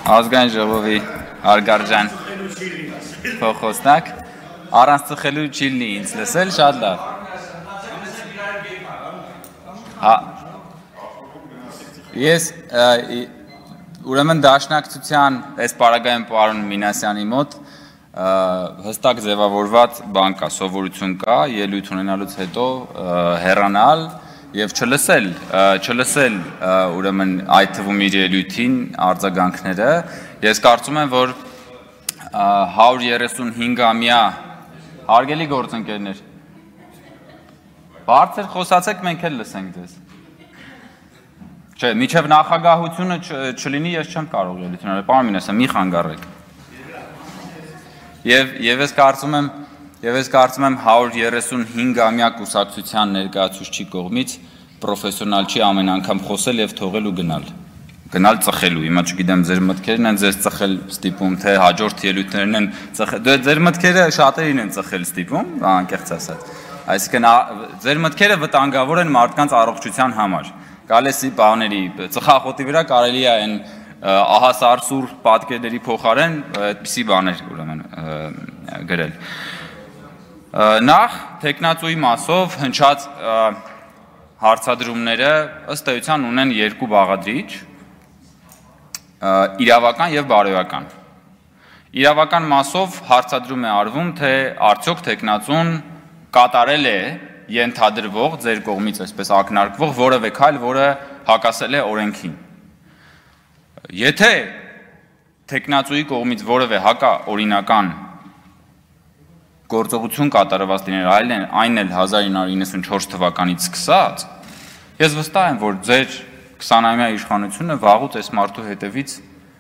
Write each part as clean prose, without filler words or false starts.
Ազգային ժողովի հարգարժան փոխոսնակ առանց ծխելու չի լինի ինձ լսել շատ լավ։ Ես ուրեմն դաշնակցության այս պարագայում պարոն Մինասյանի մոտ հստակ ձևավորված բան կա, սովորություն կա, ելույթ ունենալուց հետո հեռանալ եւ չլսել ուրեմն այդ թվում իր ելույթին արձագանքները։ Ես կարծում եմ, որ 135-ամյա հարգելի գործընկերներ, բարձր խոսացեք, մենք էլ լսենք ձեզ։ Չէ, միջև նախագահությունը չլինի, ես չեմ կարող ելույթ ունենալ, պարոն Մինասյան, մի խանգարեք։ Եվ ես կարծում եմ 135-ամյա կուսակցության ներկայացուցչի կողմից պրոֆեսիոնալ չի ամեն անգամ խոսել եւ թողել ու գնալ ծխելու։ Հիմա չգիտեմ ձեր մտքերն են ձեզ ծխել ստիպում, թե հաջորդ ելույթներն են ծխել։ Ձեր մտքերը շատերին են ծխել ստիպում, անկեղծ ասած։ Այսինքն ձեր մտքերը վտանգավոր են մարդկանց առողջության համար։ Գալեսի բաների ծխախոտի վրա կարելի է այն ահասարսուր պատկերների փոխարեն այդպիսի բաներ ուրեմն գրել։ Նախ տեխնացուի մասով հնչած հարցադրումները ըստ էության ունեն երկու բաղադրիչ՝ իրավական եւ բարոյական։ Իրավական մասով հարցադրում է արվում, թե արդյոք տեխնացուն կատարել է ենթադրվող ձեր կողմից այսպես ակնարկվող որևէ քայլ, որը հակասել է օրենքին։ Եթե տեխնացուի կողմից որևէ հակաօրինական գործողություն կատարված լիներ, այն էլ 1994 թվականից սկսած, ես վստահ եմ, որ ձեր 20-ամյա իշխանությունը վաղուց այս մարդու հետևից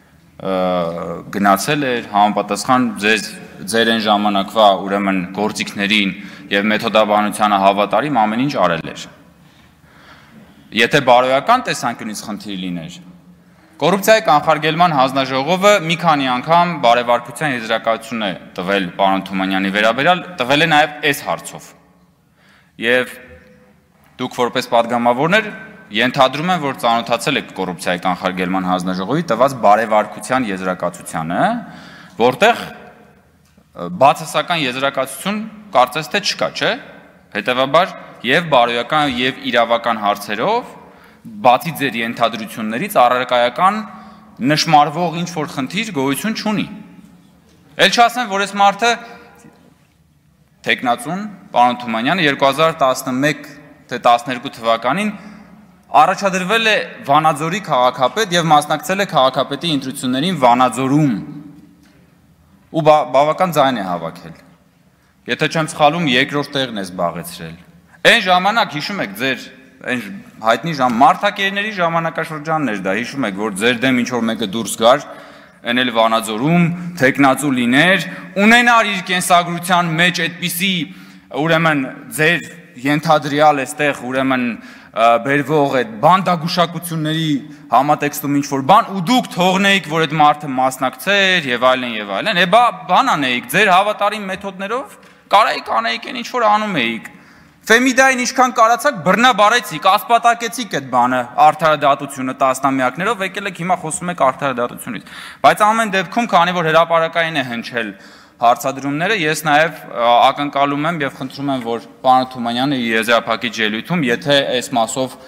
գնացել էր, համապատասխան ձեր այն ժամանակվա ուրեմն գործիքներին եւ մեթոդաբանությանը հավատարիմ ամեն ինչ արել էր։ Եթե բարոյական տեսանկյունից խնդիր լիներ, Կոռուպցիայի կանխարգելման հանձնաժողովը մի քանի անգամ բարեվարկության եզրակացություն է տվել պարոն Թումանյանի վերաբերյալ, տվել է նաև այս հարցով։ Եվ դուք որպես падգամավորներ ենթադրում եմ, որ ծանոթացել եք կոռուպցիայի կանխարգելման հանձնաժողովի տված բարեվարկության եզրակացությանը, որտեղ բացասական եզրակացություն կարծես թե չկա, չէ՞։ Հետևաբար եւ բարոյական եւ իրավական հարցերով բացի ձեր ենթադրություններից առարկայական նշмарվող ինչ-որ խնդիր գոյություն չունի։ Էլ չասեմ, որ այս մարդը տեխնացուն պարոն Թումանյանը 2011 թե 12 թվականին առաջադրվել է Վանաձորի քաղաքապետ եւ մասնակցել է քաղաքապետի ընտրություններին Վանաձորում ու բավական ձայն է հավաքել։ Եթե չեմ սխալվում, երկրորդ տեղն է զբաղեցրել։ Այն ժամանակ հիշում եք ձեր այն հայտնի մարդակերների ժամանակաշրջանն էր դա, հիշում եք, որ ձեր դեմ ինչ-որ մեկը դուրս գար, այն էլ Վանաձորում, տեխնացու լիներ, ունենար իր կենսագրության մեջ այդպիսի, ուրեմն ձեր ենթադրյալ էստեղ, ուրեմն բերվող այդ բանդագուշակությունների համատեքստում ինչ-որ բան, ու դուք թողնեիք, որ այդ մարդը մասնակցեր եւ այլն, բան անեիք, ձեր հավատարիմ մեթոդներով կարայիք անեիք այն ինչ-որ անում էիք։ Ֆեմիդային ինչքան կարացակ բռնաբարեցիք, ասպատակեցիք այդ բանը, արդարադատությունը տասնամյակներով, եկել եք հիմա խոսում եք արդարադատությունից։ Բայց ամեն դեպքում, քանի որ հրապարակային է հնչել հարցադրումները, ես նաև ակնկալում եմ եւ խնդրում եմ, որ պարոն Թումանյանը իր եզրափակիչ ելույթում, եթե այս մասով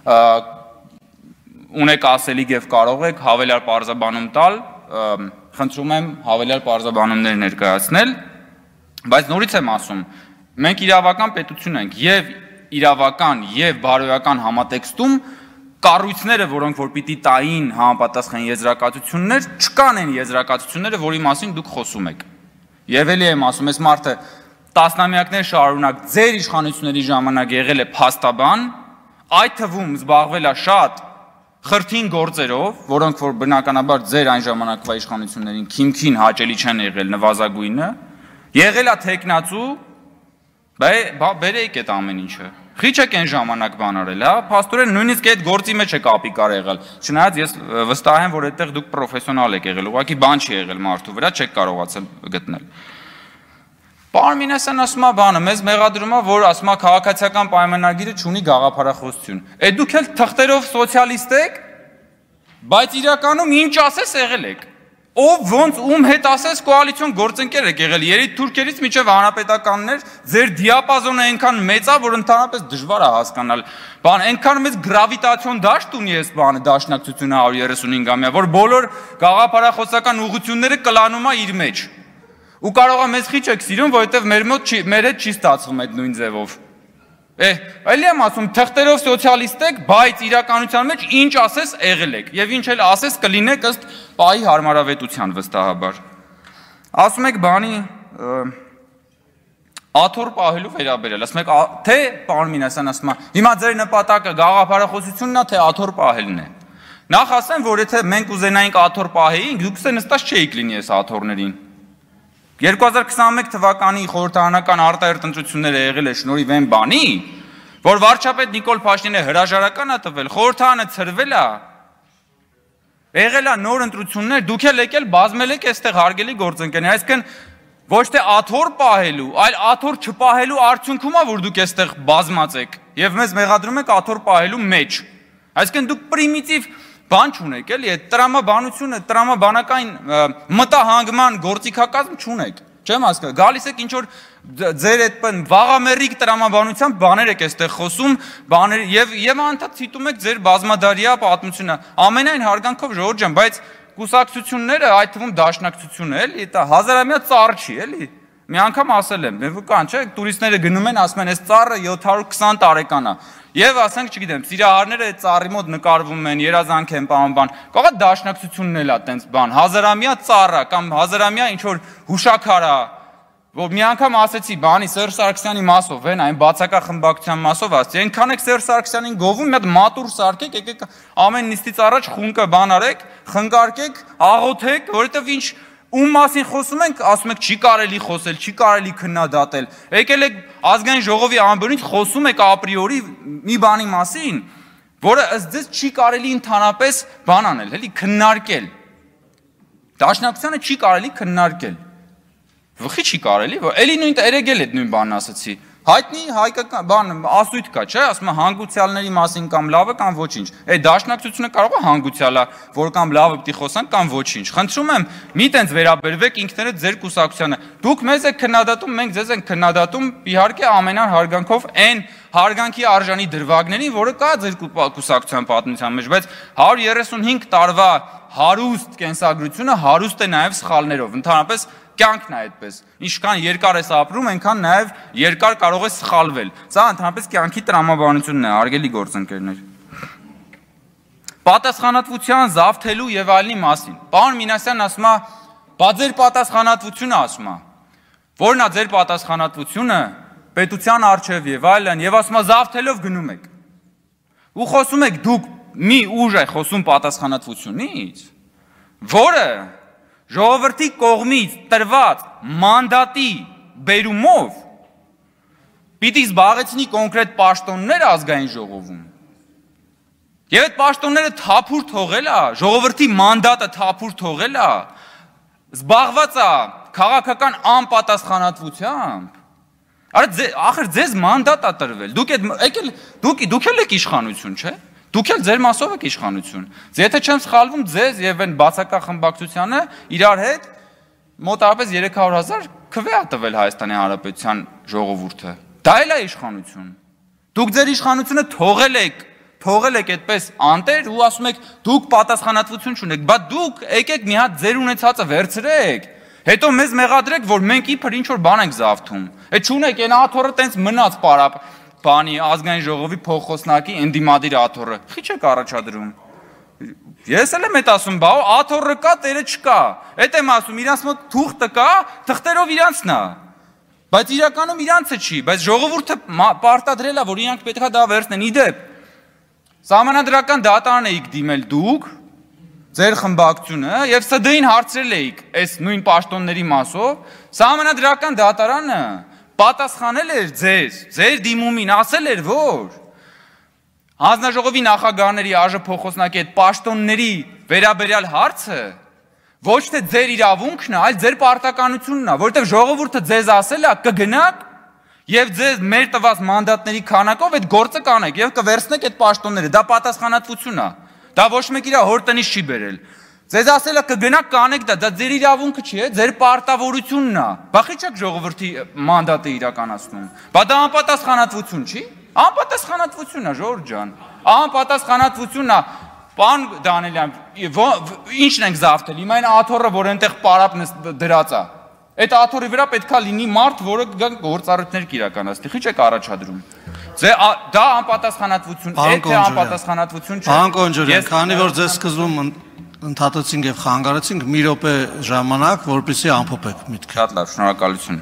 ունեք ասելիք եւ կարող եք հավելյալ պարզաբանում տալ, խնդրում եմ հավելյալ պարզաբանումներ ներկայացնել, բայց նորից եմ ասում, մենք իրավական պետություն ենք եւ իրավական եւ բարոյական համատեքստում կառույցները, որոնք որ պիտի տային համապատասխան եզրակացություններ, չկան այն եզրակացությունները, որի մասին դուք խոսում եք։ Եվ ելի եմ ասում, այս մարդը տասնամյակներ շարունակ ձեր իշխանությունների ժամանակ եղել է փաստաբան, այդ թվում զբաղվել է շատ խրթին գործերով, որոնք որ բնականաբար ձեր այն ժամանակվա իշխանություններին քիմքին հաճելի չեն եղել նվազագույնը, եղել է տեխնացու, բերեիք այդ ամեն ինչը։ Խիչ եք այն ժամանակ բան արել, հա, փաստորեն նույնիսկ այդ գործի մեջ եք ապիկար եղել։ Չնայած ես վստահ եմ, որ այդտեղ դուք պրոֆեսիոնալ եք եղել, ուղղակի բան չի եղել մարդու վրա, չեք կարողացել գտնել։ Պարոն Մինասյան ասում է բանը, մեզ մեղադրում է, որ ասում է քաղաքացիական պայմանագիրը չունի գաղափարախոսություն։ Դուք էլ թղթերով սոցիալիստ եք, բայց իրականում ինչ ասես եղել եք։ Ով ոնց հետ ասես կոալիցիոն գործընկեր եք եղել, երեք թուրքերից մինչև հանրապետականներ, ձեր դիապազոնը այնքան մեծ է, որ ընդհանրապես դժվար է հասկանալ։ Բան, այնքան մեծ գրավիտացիոն դաշտ ունի այս բանը դաշնակցությունը 135-ամյա, որ բոլոր գաղափարախոսական ուղղությունները կլանում է իր մեջ։ Ու կարող է մեզ խիչ եք սիրում, որովհետև մեր հետ չի ստացվում այդ նույն ձևով։ Էլի եմ ասում, թղթերով սոցիալիստ եք, բայց իրականության մեջ ինչ ասես եղել եք, եւ ինչ էլ ասես կլինեք ըստ պահի հարմարավետության վստահաբար։ Ասում եք բանի աթոռ պահելու վերաբերյալ, ասում եք թե պարոն Մինասյան ասում է, հիմա ձեր նպատակը գաղափարախոսությունն է, թե աթոռ պահելն է։ Նախ ասեմ, որ եթե մենք ուզենայինք աթոռ պահեինք, դուք նստած չէիք լինի այս աթոռներին։ 2021 թվականի խորհրդարանական արտահերթ ընտրությունները եղել է շնորհիվ այն բանի, որ վարչապետ Նիկոլ Փաշինյանը հրաժարական է տվել, խորհրդարանը ցրվել է, եղել է նոր ընտրություններ, դուք էլ եկել բազմել եք այստեղ հարգելի գործընկերներ, այսինքն ոչ թե աթոռ պահելու, այլ աթոռ չպահելու արդյունքում է, որ դուք այստեղ բազմած եք եւ մեզ մեղադրում եք աթոռ պահելու մեջ։ Այսինքն դուք պրիմիտիվ բան չունեք, էլի, այդ տրամաբանությունը, տրամաբանական մտահանգման գործիքակազմ չունեք, չեմ հասկանում, գալիս եք ինչ-որ ձեր այդ վաղամերիկ տրամաբանությամբ բաներ եք այստեղ խոսում, բաներ եւ անդադ ցիտում եք ձեր բազմադարյա պատմությունը, ամենայն հարգանքով ժողովուրդ ջան, բայց կուսակցությունները, այդ թվում դաշնակցությունը, էլի, դա հազարամյա ծառ չի, էլի, մի անգամ ասել եմ, բան չէ, տուրիստները գնում են, ասում են, այս ծառը 720 տարեկան է։ Եվ ասենք, չգիտեմ, սիրահարները այդ ծառի մոտ նկարվում են, երազանք են, բան, կարող է դաշնակցությունն էլ է տենց բան, հազարամյա ծառ է կամ հազարամյա ինչ-որ հուշաքար է, որ մի անգամ ասեցի, բանի Սերժ Սարգսյանի մասով են, այն բացակախմբակցության մասով ասեցի, այնքան եք Սերժ Սարգսյանին գովում, մի հատ մատուր սարքեք, եկեք ամեն նիստից առաջ խունկը բան արեք, խնկարկեք, աղոթեք, որովհետև ինչ ում մասին խոսում ենք, ասում եք չի կարելի խոսել, չի կարելի քննադատել։ Եկել եք ազգային ժողովի ամբողջից խոսում եք ապրիորի մի բանի մասին, որը ըստ ձեզ չի կարելի ընդհանրապես բան անել, էլի քննարկել։ Դաշնակցությանը չի կարելի քննարկել։ Վխի չի կարելի, որ էլի նույն երեգել այդ նույն բանն ասացի։ Հայտնի հայկական բան ասույթ կա, չէ, ասում է հանգուցյալների մասին կամ լավը կամ ոչինչ։ Այդ դաշնակցությունը կարող է հանգուցյալ է, որ կամ լավը պիտի խոսան կամ ոչինչ։ Խնդրում եմ, մի տենց վերաբերվեք ինքներդ ձեր կուսակցությանը։ Դուք մեզ եք քննադատում, մենք ձեզ ենք քննադատում, իհարկե ամենայն հարգանքով այն հարգանքի արժանի դրվագներին, որը կա ձեր կուսակցության պատմության մեջ, բայց 135 տարվա հարուստ կենսագրությունը հարուստ է նաև սխալներով։ Ընդհանրապես կյանքն է այդպես։ Ինչքան երկար ես ապրում, այնքան նաև երկար կարող է սխալվել։ Սա ընդհանրապես կյանքի տրամաբանությունն է, արգելի գործընկերներ։ Պատասխանատվության զավթելու եւ այլնի մասին։ Պարոն Մինասյանն ասում է, բա ձեր պատասխանատվությունը ասում է։ Որն է ձեր պատասխանատվությունը պետության արչեւ եւ այլն, եւ ասում է զավթելով գնում եք։ Ու խոսում եք դուք մի ուժ է խոսում պատասխանատվությունից, որը ժողովրդի կողմից տրված մանդատի բերումով պիտի զբաղեցնի կոնկրետ պաշտոններ ազգային ժողովում։ Եվ այդ պաշտոնները թափուր թողել է, ժողովրդի մանդատը թափուր թողել է, զբաղված է քաղաքական անպատասխանատվությամբ։ Ախր ձեզ մանդատ է տրվել, դուք էլ եք իշխանություն, չէ՞։ Դուք էլ ձեր մասով եք իշխանություն։ Եթե չեմ սխալվում, ձեզ եւ այն բացակախմբակցությանը իրար հետ մոտավորապես 300,000 քվե է տվել Հայաստանի Հանրապետության ժողովուրդը։ Դա էլ է իշխանություն։ Դուք ձեր իշխանությունը թողել եք այդպես անտեր ու ասում եք դուք պատասխանատվություն չունեք, բայց դուք եկեք մի հատ ձեր ունեցածը վերցրեք, հետո մեզ մեղադրեք, որ մենք իբր ինչ որ բան ենք զավթում։ Այդ չունեք, այն աթոռը տենց մնաց պարապ բանի ազգային ժողովի փոխոսնակի ընդդիմադիր աթոռը։ Խիչ եք առաջադրում։ Ես էլ եմ այդ ասում, բա աթոռը կա, տերը չկա։ Այդ եմ ասում, իրանց մոտ թուղթը կա, թղթերով իրանցն է։ Բայց իրականում իրանցը չի, բայց ժողովուրդը պարտադրել է, որ իրանք պետք է դա վերցնեն։ Իդեպ Սահմանադրական դատարան էիք դիմել դուք, ձեր խմբակցությունը, եւ ՍԴ-ին հարցրել էիք այս նույն պաշտոնների մասով, Սահմանադրական դատարանը պատասխանել էր ձեր դիմումին, ասել էր, որ հանձնաժողովի նախագահների ԱԺ փոխոսնակի այդ պաշտոնների վերաբերյալ հարցը ոչ թե ձեր իրավունքն է, այլ ձեր պարտականությունն է, որովհետև ժողովուրդը ձեզ ասել է կգնաք եւ ձեզ մեր տված մանդատների քանակով այդ գործը կանեք եւ կվերցնեք այդ պաշտոնները, դա պատասխանատվություն է, դա ոչ մեկ իր հոր տնից չի բերել։ Ձեզ ասելա կգնաք կանեք դա ձեր իրավունքը չի, ձեր պարտավորությունն է։ Բախի չեք ժողովրդի մանդատը իրականացնում։ Բա դա անպատասխանատվություն չի։ Անպատասխանատվությունն է, Ժորժ ջան։ Անպատասխանատվությունն է։ Պարոն Դանիելյան, ինչն ենք զավթել։ Հիմա այն աթոռը, որ այնտեղ պարապն դրած է։ Այդ աթոռի վրա պետքա լինի մարդ, որը գան գործառույթներ կիրականացնի։ Քիչ եք առաջադրում։ Դա անպատասխանատվություն է, թե անպատասխանատվություն չէ։ Պարոն Կոնջորյան, քանի որ ձեզ սկզբում ընդհատեցինք եւ խանգարեցինք, մի րոպե ժամանակ, որպեսզի ամփոփեք միտքը։ Շատ լավ, շնորհակալություն։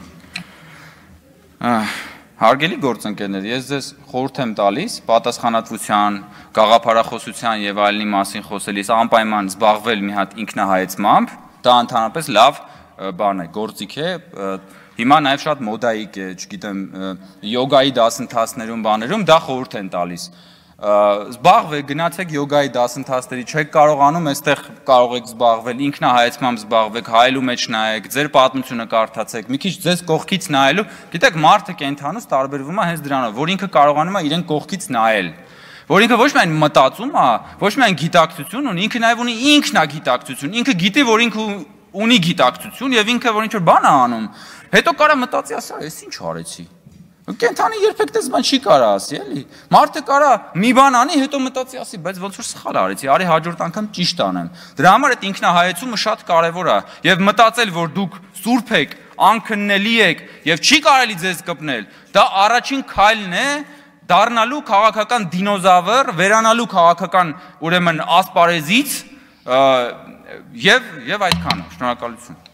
Հարգելի գործընկերներ, ես ձեզ խորհուրդ եմ տալիս պատասխանատվության, գաղափարախոսության եւ այլնի մասին խոսելիս անպայման զբաղվել մի հատ ինքնահայեցմամբ, դա ընդհանրապես լավ բան է, գործիք է, հիմա նաև շատ մոդայիկ է, չգիտեմ, յոգայի դասընթացներում, բաներում դա խորհուրդ են տալիս։ Զբաղվեք, գնացեք յոգայի դասընթացների, չեք կարողանում, այստեղ կարող եք զբաղվել, ինքնահայեցմամբ զբաղվեք, հայելու մեջ նայեք, ձեր պատմությունը կարդացեք, մի քիչ ձեզ կողքից նայելու, գիտեք, մարդը կենթանուց տարբերվում է հենց դրանով, որ ինքը կարողանում է իրեն կողքից նայել, որ ինքը ոչ միայն մտածում է, ոչ միայն գիտակցություն ունի, ինքը նաև ունի ինքնագիտակցություն, ինքը գիտի, որ ինքը ունի գիտակցություն եւ ինքը որ ինչ-որ բան է անում, հետո կարա մտածի, ասա, ես ինչ արեցի։ Կենթանի երբեք դες բան չի կարա ասի, էլի։ Մարդը կարա մի բան անի, հետո մտածի, ասի, բայց ոնց որ սխալ արեցի, արի հաջորդ անգամ ճիշտ անեմ։ Դրա համար այդ ինքնահայեցումը շատ կարևոր է եւ մտածել, որ դուք սուրբ եք, անքննելի եք եւ չի կարելի ձեզ կպնել, դա առաջին քայլն է դառնալու քաղաքական դինոզավր, վերանալու քաղաքական ուրեմն ասպարեզից եւ այդքանը։ Շնորհակալություն։